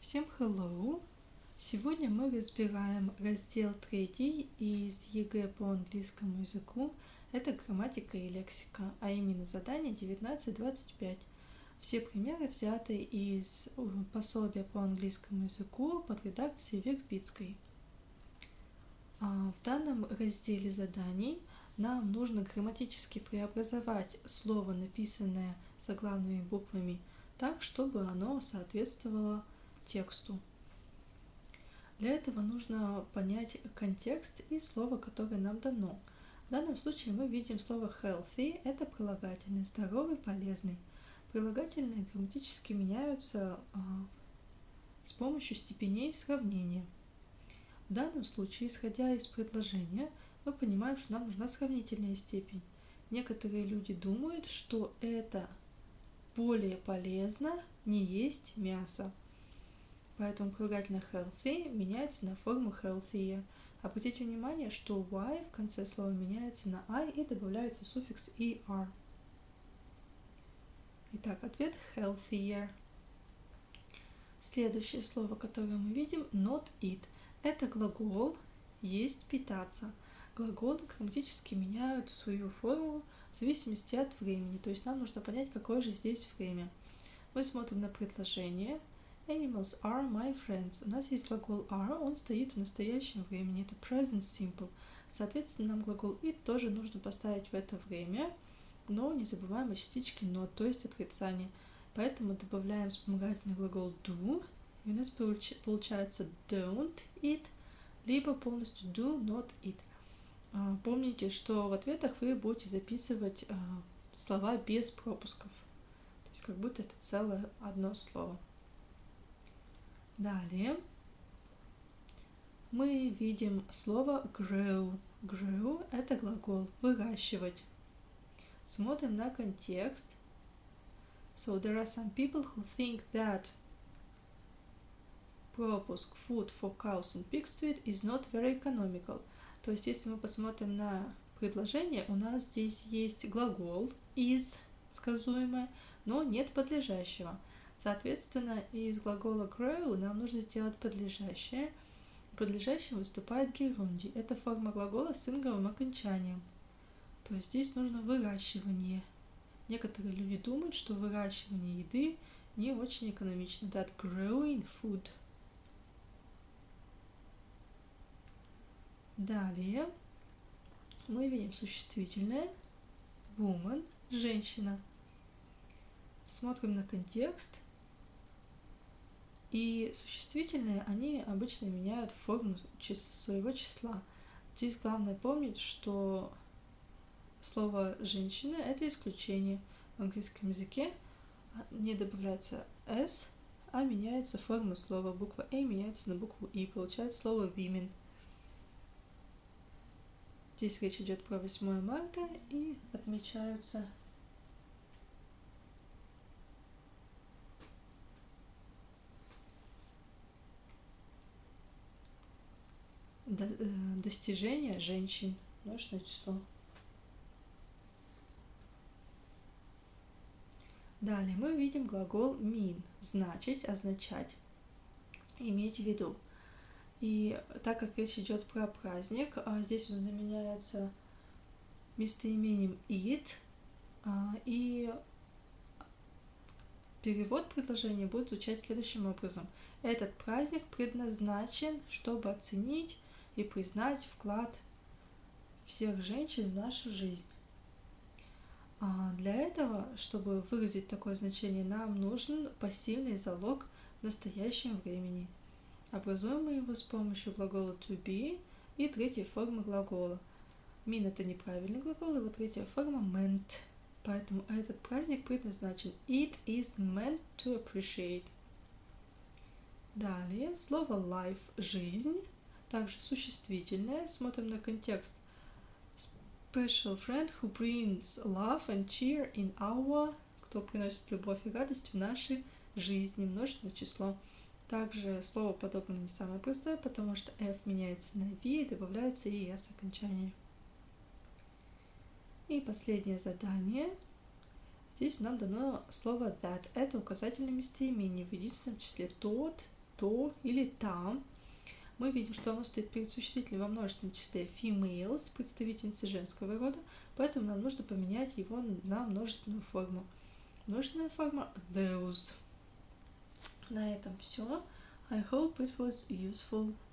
Всем hello! Сегодня мы разбираем раздел 3 из ЕГЭ по английскому языку. Это грамматика и лексика, а именно задание 19-25. Все примеры взяты из пособия по английскому языку под редакцией Вербицкой. В данном разделе заданий нам нужно грамматически преобразовать слово, написанное заглавными буквами, так, чтобы оно соответствовало тексту. Для этого нужно понять контекст и слово, которое нам дано. В данном случае мы видим слово healthy, это прилагательное, здоровый, полезный. Прилагательные грамматически меняются с помощью степеней сравнения. В данном случае, исходя из предложения, мы понимаем, что нам нужна сравнительная степень. Некоторые люди думают, что это более полезно не есть мясо. Поэтому прилагательное healthy меняется на форму healthier. Обратите внимание, что y в конце слова меняется на I и добавляется суффикс er. Итак, ответ healthier. Следующее слово, которое мы видим, not eat. Это глагол есть, питаться. Глаголы грамматически меняют свою форму в зависимости от времени. То есть нам нужно понять, какое же здесь время. Мы смотрим на предложение. Animals are my friends. У нас есть глагол are, он стоит в настоящем времени. Это present simple. Соответственно, нам глагол eat тоже нужно поставить в это время, но не забываем о частичке not, то есть отрицание. Поэтому добавляем вспомогательный глагол do, и у нас получается don't eat, либо полностью do not eat. Помните, что в ответах вы будете записывать слова без пропусков. То есть как будто это целое одно слово. Далее мы видим слово grow. Grow – это глагол выращивать. Смотрим на контекст. So there are some people who think that пропуск food for cows and pigs to eat is not very economical. То есть если мы посмотрим на предложение, у нас здесь есть глагол is, сказуемое, но нет подлежащего. Соответственно, из глагола grow нам нужно сделать подлежащее. Подлежащим выступает герунди. Это форма глагола с инговым окончанием. То есть здесь нужно выращивание. Некоторые люди думают, что выращивание еды не очень экономично. That growing food. Далее мы видим существительное woman, женщина. Смотрим на контекст. И существительные, они обычно меняют форму своего числа. Здесь главное помнить, что слово «женщина» — это исключение. В английском языке не добавляется «s», а меняется форма слова. Буква «a» меняется на букву «и», получается слово «women». Здесь речь идет про 8 марта и отмечаются достижения женщин, множественное число. Далее мы видим глагол mean, значить, означать, иметь в виду. И так как речь идет про праздник, здесь он заменяется местоимением eat, и перевод предложения будет звучать следующим образом. Этот праздник предназначен, чтобы оценить и признать вклад всех женщин в нашу жизнь. Для этого, чтобы выразить такое значение, нам нужен пассивный залог в настоящем времени. Образуем мы его с помощью глагола to be и третьей формы глагола. Mean — это неправильный глагол, и вот третья форма meant. Поэтому этот праздник предназначен. It is meant to appreciate. Далее слово life — жизнь, также существительное. Смотрим на контекст. Special friend who brings love and cheer in our, кто приносит любовь и радость в нашей жизни, множественное число. Также слово подобное не самое простое, потому что F меняется на V и добавляется ES окончание. И последнее задание. Здесь нам дано слово that. Это указательное местоимение в единственном числе. Тот то или там. Мы видим, что оно стоит перед существительным во множественном числе females, представительницы женского рода, поэтому нам нужно поменять его на множественную форму. Множественная форма those. На этом все. I hope it was useful.